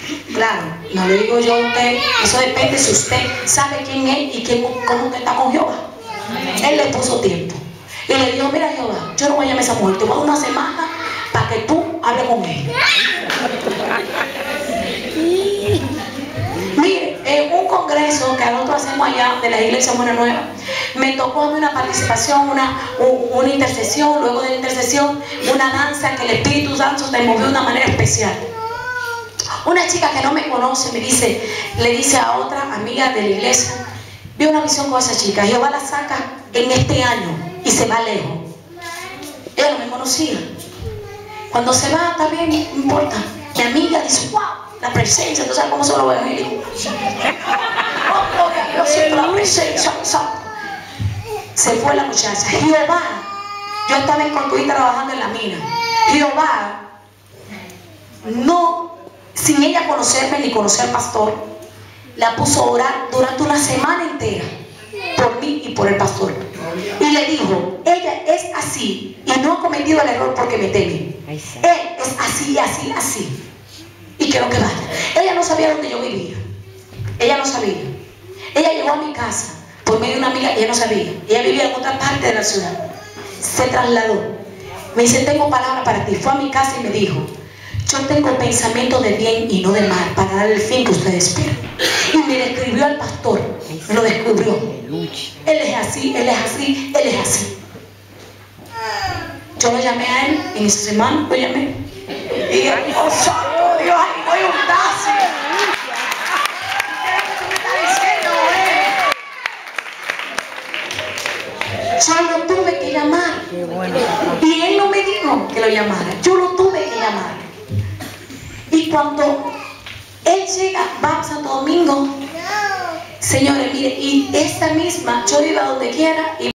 Claro, no le digo yo a usted, eso depende si usted sabe quién es y cómo usted está con Jehová. Él le puso tiempo. Y le dijo, mira Jehová, yo no voy a llamar a esa mujer, te voy a dar una semana para que tú hables con ella. Mire, en un congreso que nosotros hacemos allá de la iglesia Buena Nueva, me tocó a mí una participación, una intercesión, luego de la intercesión, una danza que el Espíritu Santo te movió de una manera especial. Una chica que no me conoce le dice a otra amiga de la iglesia, vi una visión con esa chica, Jehová la saca en este año y se va lejos. Ella no me conocía. Cuando se va, está bien, no importa. Mi amiga dice, wow, la presencia, ¿tú sabes cómo se lo voy a decir? Oh, gloria a Dios, siento la presencia. Se fue la muchacha. Jehová, yo estaba en Contuí trabajando en la mina. Jehová, no, sin ella conocerme ni conocer al pastor, la puso a orar durante una semana entera por mí y por el pastor. Y le dijo, ella es así y no ha cometido el error porque me teme. Él es así, así, así. Y quiero que vaya. Ella no sabía dónde yo vivía. Ella no sabía. Ella llegó a mi casa por medio de una amiga, ella no sabía. Ella vivía en otra parte de la ciudad. Se trasladó. Me dice, tengo palabra para ti. Fue a mi casa y me dijo, yo tengo pensamiento de bien y no de mal para dar el fin que ustedes esperan. Y me describió al pastor, me lo descubrió. Él es así, él es así, él es así. Yo lo llamé a él en esa semana, lo llamé. Y dije, oh santo Dios, ahí voy a un taxi. ¿Qué es lo que tú me estás diciendo, Yo lo tuve que llamar. Y él no me dijo que lo llamara, yo lo tuve que llamar. Y cuando él llega, va a Santo Domingo, señores, mire, y esta misma, yo iba donde quiera.